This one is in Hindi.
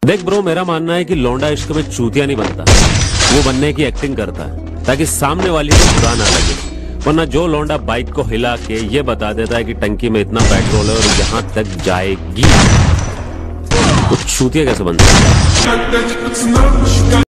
देख ब्रो, मेरा मानना है कि लौंडा इश्क में चूतिया नहीं बनता, वो बनने की एक्टिंग करता है ताकि सामने वाली को बुरा ना लगे। वरना जो लौंडा बाइक को हिला के ये बता देता है कि टंकी में इतना पेट्रोल है और यहाँ तक जाएगी, तो चूतिया कैसे बनता है।